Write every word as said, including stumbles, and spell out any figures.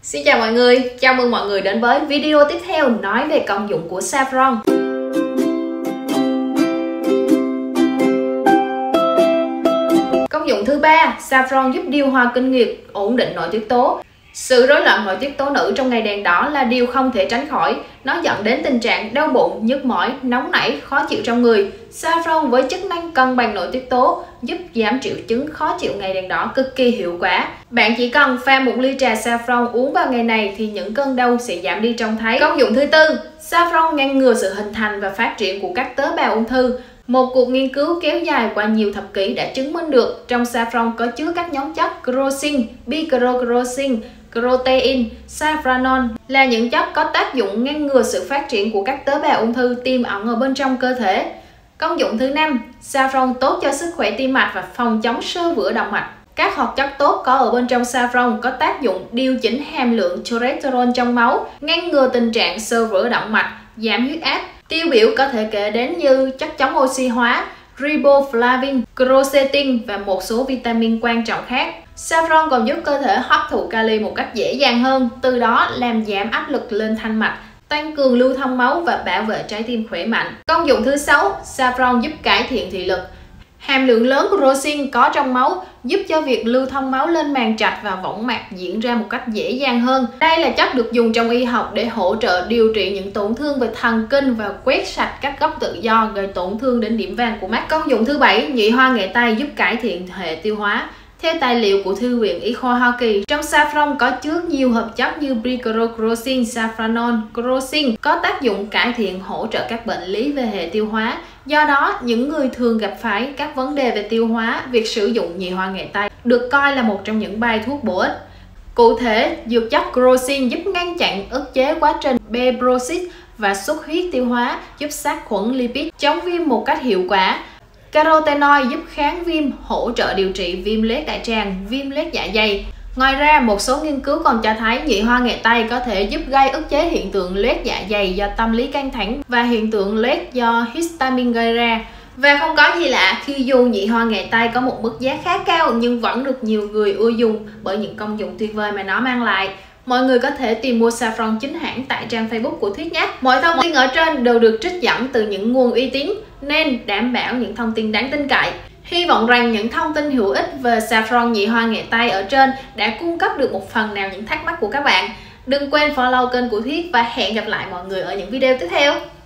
Xin chào mọi người, chào mừng mọi người đến với video tiếp theo nói về công dụng của saffron. Công dụng thứ ba, saffron giúp điều hòa kinh nguyệt, ổn định nội tiết tố. Sự rối loạn nội tiết tố nữ trong ngày đèn đỏ là điều không thể tránh khỏi. Nó dẫn đến tình trạng đau bụng, nhức mỏi, nóng nảy, khó chịu trong người. Saffron với chức năng cân bằng nội tiết tố giúp giảm triệu chứng khó chịu ngày đèn đỏ cực kỳ hiệu quả. Bạn chỉ cần pha một ly trà saffron uống vào ngày này thì những cơn đau sẽ giảm đi trông thấy. Công dụng thứ tư, saffron ngăn ngừa sự hình thành và phát triển của các tế bào ung thư. Một cuộc nghiên cứu kéo dài qua nhiều thập kỷ đã chứng minh được trong saffron có chứa các nhóm chất crocin, bicrocrocin, protein, saffranon là những chất có tác dụng ngăn ngừa sự phát triển của các tế bào ung thư tiềm ẩn ở bên trong cơ thể. Công dụng thứ năm, saffron tốt cho sức khỏe tim mạch và phòng chống xơ vữa động mạch. Các hoạt chất tốt có ở bên trong saffron có tác dụng điều chỉnh hàm lượng cholesterol trong máu, ngăn ngừa tình trạng xơ vữa động mạch, giảm huyết áp. Tiêu biểu có thể kể đến như chất chống oxy hóa, riboflavin, quercetin và một số vitamin quan trọng khác. Saffron còn giúp cơ thể hấp thụ kali một cách dễ dàng hơn, từ đó làm giảm áp lực lên thanh mạch, tăng cường lưu thông máu và bảo vệ trái tim khỏe mạnh. Công dụng thứ sáu, saffron giúp cải thiện thị lực. Hàm lượng lớn của crocin có trong máu giúp cho việc lưu thông máu lên màng trạch và võng mạc diễn ra một cách dễ dàng hơn. Đây là chất được dùng trong y học để hỗ trợ điều trị những tổn thương về thần kinh và quét sạch các gốc tự do gây tổn thương đến điểm vàng của mắt. Công dụng thứ bảy, nhụy hoa nghệ tây giúp cải thiện hệ tiêu hóa. Theo tài liệu của Thư viện Y khoa Hoa Kỳ, trong saffron có chứa nhiều hợp chất như bicrocrocin, saffranon, crocin có tác dụng cải thiện hỗ trợ các bệnh lý về hệ tiêu hóa. Do đó, những người thường gặp phải các vấn đề về tiêu hóa, việc sử dụng nhụy hoa nghệ tây được coi là một trong những bài thuốc bổ ích. Cụ thể, dược chất crocin giúp ngăn chặn ức chế quá trình fibrosis và xuất huyết tiêu hóa, giúp sát khuẩn lipid, chống viêm một cách hiệu quả. Carotenoid giúp kháng viêm, hỗ trợ điều trị viêm loét đại tràng, viêm loét dạ dày. Ngoài ra, một số nghiên cứu còn cho thấy nhụy hoa nghệ tây có thể giúp gây ức chế hiện tượng loét dạ dày do tâm lý căng thẳng và hiện tượng loét do histamine gây ra. Và không có gì lạ khi dù nhụy hoa nghệ tây có một mức giá khá cao nhưng vẫn được nhiều người ưa dùng bởi những công dụng tuyệt vời mà nó mang lại. Mọi người có thể tìm mua saffron chính hãng tại trang Facebook của Thuyết nhé. Mọi thông tin ở trên đều được trích dẫn từ những nguồn uy tín nên đảm bảo những thông tin đáng tin cậy. Hy vọng rằng những thông tin hữu ích về saffron nhụy hoa nghệ tây ở trên đã cung cấp được một phần nào những thắc mắc của các bạn. Đừng quên follow kênh của Thuyết và hẹn gặp lại mọi người ở những video tiếp theo.